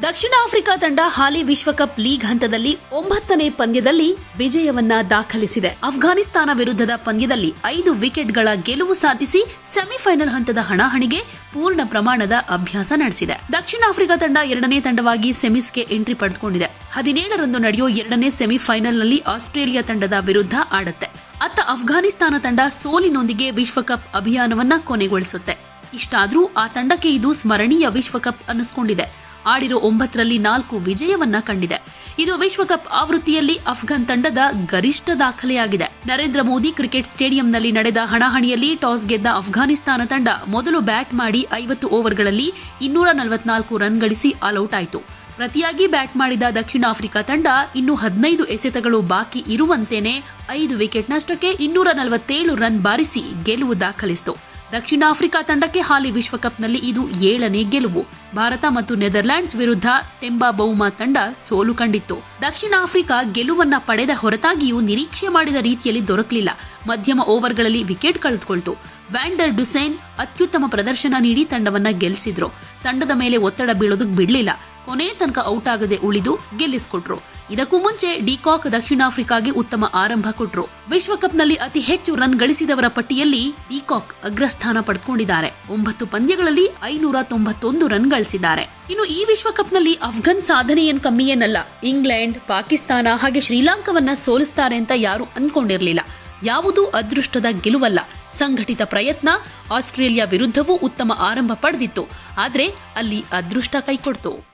ದಕ್ಷಿಣ Africa ತಂಡ ಹಾಲಿ ವಿಶ್ವಕಪ್ league ಹಂತದಲ್ಲಿ 9ನೇ ಪಂದ್ಯದಲ್ಲಿ ವಿಜಯವನ್ನ ದಾಖಲಿಸಿದೆ. ಅಫ್ಘಾನಿಸ್ತಾನ ವಿರುದ್ಧದ ಪಂದ್ಯದಲ್ಲಿ 5 ವಿಕೆಟ್ಗಳ ಗೆಲುವು ಸಾಧಿಸಿ ಸೆಮಿಫೈನಲ್ ಹಂತದ ಹಣಾಹಣಿಗೆ ಪೂರ್ಣ ಪ್ರಮಾಣದ ಅಭ್ಯಾಸ ನಡೆಸಿದೆ. ದಕ್ಷಿಣ ಆಫ್ರಿಕಾ ತಂಡ 2ನೇ ತಂಡವಾಗಿ ಸೆಮೀಸ್ಗೆ ಎಂಟ್ರಿ ಪಡೆದುಕೊಂಡಿದೆ. 17ರಂದು ನಡೆಯೋ 2ನೇ ಸೆಮಿಫೈನಲ್ನಲ್ಲಿ ಆಸ್ಟ್ರೇಲಿಯಾ ತಂಡದ ವಿರುದ್ಧ ಆಡುತ್ತೆ. ಅತ್ತ ಅಫ್ಘಾನಿಸ್ತಾನ ತಂಡ ಸೋಲಿನೊಂದಿಗೆ ವಿಶ್ವಕಪ್ ಅಭಿಯಾನವನ್ನ ಕೊನೆಗೊಳಿಸುತ್ತೆ. ಇಷ್ಟಾದ್ರೂ ಆ ತಂಡಕ್ಕೆ ಇದು ಸ್ಮರಣೀಯ ವಿಶ್ವಕಪ್ ಅನ್ನಿಸಿಕೊಂಡಿದೆ. ಆಡಿರೋ 9ರಲ್ಲಿ 4 ವಿಜಯವನ್ನ ಕಂಡಿದೆ. ಇದು ವಿಶ್ವಕಪ್ ಆವೃತ್ತಿಯಲ್ಲಿ ಅಫ್ಘಾನ್ ತಂಡದ ಗರಿಷ್ಠ ದಾಖಲೆಯಾಗಿದೆ. ನರೇಂದ್ರ ಮೋದಿ ಕ್ರಿಕೆಟ್ ಸ್ಟೇಡಿಯಂನಲ್ಲಿ ನಡೆದ ಹಣಾಹಣಿಯಲ್ಲಿ ಟಾಸ್ ಗೆದ್ದ ಅಫ್ಘಾನಿಸ್ತಾನ ತಂಡ ಮೊದಲು ಬ್ಯಾಟ್ ಮಾಡಿ 50 ಓವರ್ಗಳಲ್ಲಿ 244 ರನ್ ಗಳಿಸಿ ಆಲ್ಔಟ್ ಆಯಿತು. ಪ್ರತಿಯಾಗಿ ಬ್ಯಾಟ್ ಮಾಡಿದ ದಕ್ಷಿಣ ಆಫ್ರಿಕಾ ತಂಡ ಇನ್ನು 15 ಎಸೆತಗಳು ಬಾಕಿ ಇರುವಂತೆಯೇ 5 ವಿಕೆಟ್ ನಷ್ಟಕ್ಕೆ 247 ರನ್ ಬಾರಿಸಿ ಗೆಲುವು ದಾಖಲಿಸಿತು. ದಕ್ಷಿಣ ಆಫ್ರಿಕಾ ತಂಡಕ್ಕೆ ಹಾಲಿ ವಿಶ್ವಕಪ್ನಲ್ಲಿ ಇದು 7ನೇ ಗೆಲುವು. ಭಾರತ ಮತ್ತು ನೆದರ್ಲ್ಯಾಂಡ್ಸ್ ವಿರುದ್ಧ ಟೆಂಬಾ ಬೌಮಾ ತಂಡ ಸೋಲು ಕಂಡಿತ್ತು. ದಕ್ಷಿಣ ಆಫ್ರಿಕಾ ಗೆಲುವನ್ನ ಪಡೆದ ಹೊರತಾಗಿಯೂ ನಿರೀಕ್ಷೆ ಮಾಡಿದ ರೀತಿಯಲ್ಲಿ ದೊರಕಲಿಲ್ಲ. ಮಧ್ಯಮ ಓವರ್ಗಳಲ್ಲಿ ವಿಕೆಟ್ ಕಳೆದುಕೊಳ್ತು. ವ್ಯಾನ್ ಡುಸೆನ್ ಅತ್ಯುತ್ತಮ ಪ್ರದರ್ಶನ ನೀಡಿ ತಂಡವನ್ನ ಗೆಲ್ಲಿಸಿದ್ರು. ತಂಡದ ಮೇಲೆ ಒತ್ತಡ ಬೀಳೋದಕ್ಕೆ ಬಿಡಲಿಲ್ಲ. ಕೊನೆ ತನಕ ಔಟ್ ಆಗದೆ ಉಳಿದು ಗೆಲ್ಲಿಸಿಕೊಟ್ರು. ಇದಕ್ಕೂ ಮುಂಚೆ ಡಿಕಾಕ್ ದಕ್ಷಿಣ ಆಫ್ರಿಕಾಗೆ ಉತ್ತಮ ಆರಂಭ ಕೊಟ್ರು. ವಿಶ್ವಕಪ್ನಲ್ಲಿ ಅತಿ ಹೆಚ್ಚು ರನ್ ಗಳಿಸಿದವರ ಪಟ್ಟಿಯಲ್ಲಿ ಡಿಕಾಕ್ ಅಗ್ರಸ್ಥಾನ ಪಡೆದುಕೊಂಡಿದ್ದಾರೆ. 9 ಪಂದ್ಯಗಳಲ್ಲಿ 591 ರನ್ ಗಳಿಸಿದ್ದಾರೆ. ಇನ್ನು ಈ ವಿಶ್ವಕಪ್ನಲ್ಲಿ ಅಫ್ಘಾನ್ ಸಾಧನೆ ಏನ್ ಕಮ್ಮಿಯೇನಲ್ಲ. ಇಂಗ್ಲೆಂಡ್, ಪಾಕಿಸ್ತಾನ ಹಾಗೆ ಶ್ರೀಲಂಕಾವನ್ನ ಸೋಲಿಸ್ತಾರೆ ಅಂತ ಯಾರು ಅಂದ್ಕೊಂಡಿರಲಿಲ್ಲ. ಯಾವುದೂ ಅದೃಷ್ಟದ ಗೆಲುವಲ್ಲ, ಸಂಘಟಿತ ಪ್ರಯತ್ನ. ಆಸ್ಟ್ರೇಲಿಯಾ ವಿರುದ್ಧವೂ ಉತ್ತಮ ಆರಂಭ ಪಡೆದಿತ್ತು. ಆದ್ರೆ ಅಲ್ಲಿ ಅದೃಷ್ಟ ಕೈಕೊಡ್ತು.